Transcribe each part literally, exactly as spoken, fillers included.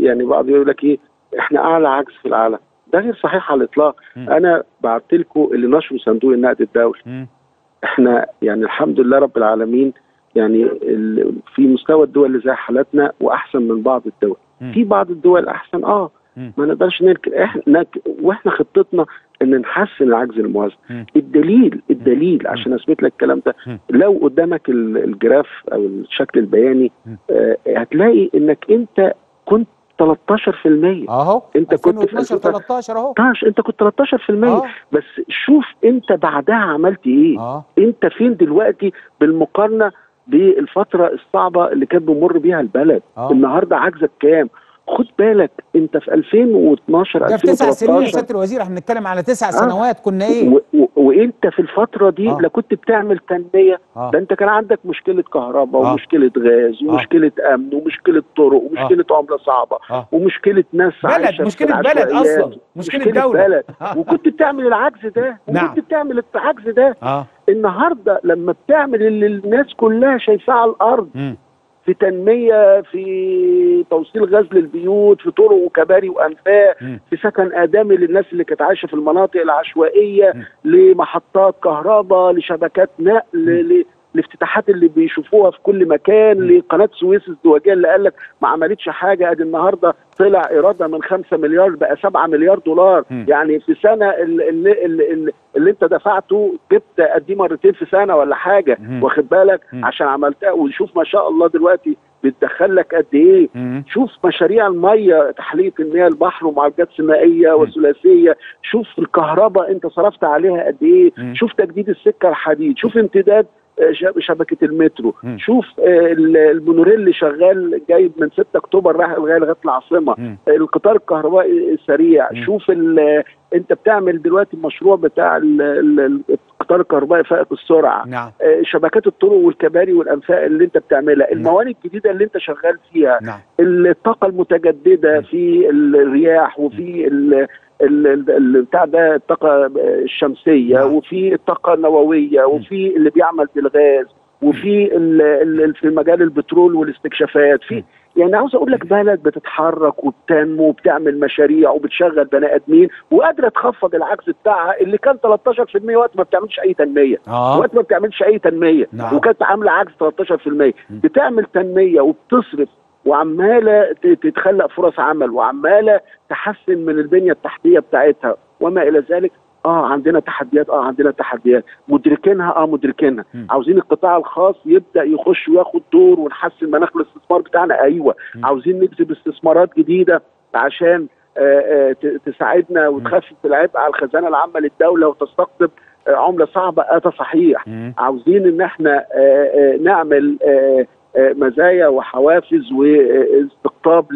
يعني بعض يقول لك ايه احنا اعلى عجز في العالم، ده غير صحيح على الاطلاق. انا بعت لكم اللي نشره صندوق النقد الدولي. م. احنا يعني الحمد لله رب العالمين يعني في مستوى الدول اللي زي حالتنا واحسن من بعض الدول. م. في بعض الدول احسن اه م. ما نقدرش ننكر، احنا واحنا خطتنا ان نحسن العجز الموازنه. الدليل الدليل عشان اثبت لك الكلام ده، م. لو قدامك الجراف او الشكل البياني آه هتلاقي انك انت كنت تلتاشر في المية اهو انت كنت في ألفين واتناشر تلتاشر اهو انت كنت تلتاشر في المية. آه. بس شوف انت بعدها عملت ايه. آه. انت فين دلوقتي بالمقارنه بالفتره الصعبه اللي كانت بيمر بيها البلد. آه. النهارده عجزك كام؟ خد بالك انت في ألفين واتناشر ده في تسع سنين يا سياده الوزير، احنا بنتكلم على تسع آه. سنوات كنا ايه؟ وانت في الفتره دي آه. لا كنت بتعمل تنميه. آه. ده انت كان عندك مشكله كهرباء آه. ومشكله غاز ومشكله آه. امن ومشكله طرق ومشكله آه. عمله صعبه آه. ومشكله ناس بلد، مشكله بلد اصلا، مشكله دوله بلد. وكنت بتعمل العجز ده وكنت نعم. بتعمل العجز ده آه. النهارده لما بتعمل اللي الناس كلها شايفاه على الارض م. في تنميه، في توصيل غاز للبيوت، في طرق وكباري وانفاق، في سكن ادمي للناس اللي كانت عايشه في المناطق العشوائيه، م. لمحطات كهرباء، لشبكات نقل، الافتتاحات اللي بيشوفوها في كل مكان، م. لقناه سويس الزواجيه اللي قال لك ما عملتش حاجه، ادي النهارده طلع ايرادها من خمسة مليار بقى سبعة مليار دولار. م. يعني في سنه اللي, اللي, اللي, اللي انت دفعته جبت قد مرتين في سنه ولا حاجه. م. واخد بالك م. عشان عملتها. وشوف ما شاء الله دلوقتي بتدخل لك قد ايه. م. شوف مشاريع الميه، تحليه المياه البحر ومعالجات سينائيه وثلاثيه. شوف الكهرباء انت صرفت عليها قد ايه. م. شوف تجديد السكه الحديد، شوف امتداد شبكه المترو، م. شوف المونوريل اللي شغال جايب من ستة اكتوبر رايح لغايه العاصمه، م. القطار الكهربائي السريع، م. شوف انت بتعمل دلوقتي المشروع بتاع القطار الكهربائي فائق السرعه، نعم. شبكات الطرق والكباري والانفاق اللي انت بتعملها، نعم. الموانئ الجديده اللي انت شغال فيها، نعم. الطاقه المتجدده، م. في الرياح وفي ال بتاع ده الطاقه الشمسيه، نعم. وفي الطاقه النوويه، وفي اللي بيعمل بالغاز، وفي في مجال البترول والاستكشافات، في يعني عاوز اقول لك بلد بتتحرك وبتنمو وبتعمل مشاريع وبتشغل بني ادمين وقادره تخفض العجز بتاعها اللي كان تلتاشر في المية وقت ما بتعملش اي تنميه. آه. وقت ما بتعملش اي تنميه، نعم. وكانت عامله عجز تلتاشر في المية. بتعمل تنميه وبتصرف وعماله تتخلق فرص عمل وعماله تحسن من البنيه التحتيه بتاعتها وما الى ذلك. اه عندنا تحديات، اه عندنا تحديات مدركينها، اه مدركينها. م. عاوزين القطاع الخاص يبدا يخش وياخد دور ونحسن مناخ الاستثمار بتاعنا، ايوه. م. عاوزين نجذب استثمارات جديده عشان آه آه تساعدنا وتخفف العبء على الخزانه العامه للدوله وتستقطب آه عمله صعبه، اه ده صحيح. م. عاوزين ان احنا آه آه نعمل آه مزايا وحوافز واستقطاب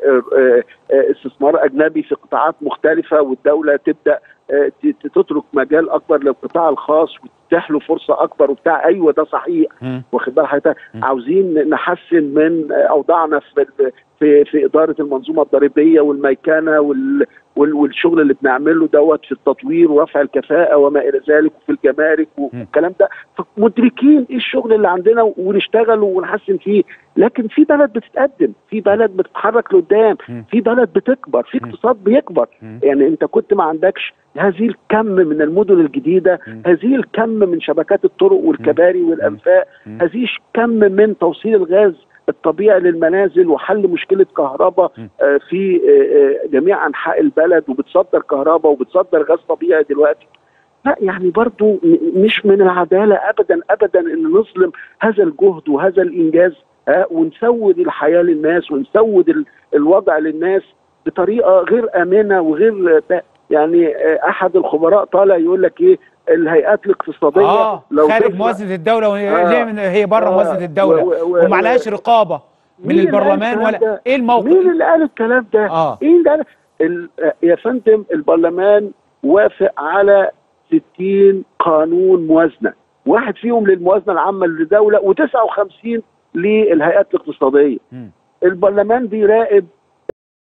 لاستثمار اجنبي في قطاعات مختلفه، والدوله تبدا تترك مجال اكبر للقطاع الخاص وتتيح له فرصه اكبر وبتاع، ايوه ده صحيح. واخد بال حضرتك؟ عاوزين نحسن من اوضاعنا في في في اداره المنظومه الضريبيه والميكنه وال والشغل اللي بنعمله دوت في التطوير ورفع الكفاءه وما الى ذلك، وفي الجمارك والكلام ده. فمدركين ايه الشغل اللي عندنا ونشتغل ونحسن فيه. لكن في بلد بتتقدم، في بلد بتتحرك لقدام، في بلد بتكبر، في اقتصاد بيكبر. يعني انت كنت ما عندكش هذه الكم من المدن الجديده، هذه الكم من شبكات الطرق والكباري والانفاق، هذه الكم من توصيل الغاز الطبيعي للمنازل وحل مشكله كهرباء في جميع انحاء البلد، وبتصدر كهرباء وبتصدر غاز طبيعي دلوقتي. لا يعني برضو مش من العداله ابدا ابدا ان نظلم هذا الجهد وهذا الانجاز، ونسود الحياه للناس ونسود الوضع للناس بطريقه غير امنه وغير. يعني احد الخبراء طالع يقول لك ايه، الهيئات الاقتصاديه اه لو خارج موازنه الدوله وهي آه هي بره آه موازنه الدوله وما عليهاش رقابه من البرلمان ولا ايه الموقف؟ مين اللي قال الكلام ده؟ آه. مين اللي قال؟ يا فندم البرلمان وافق على ستين قانون موازنه، واحد فيهم للموازنه العامه للدوله وتسعة وخمسين للهيئات الاقتصاديه. م. البرلمان بيراقب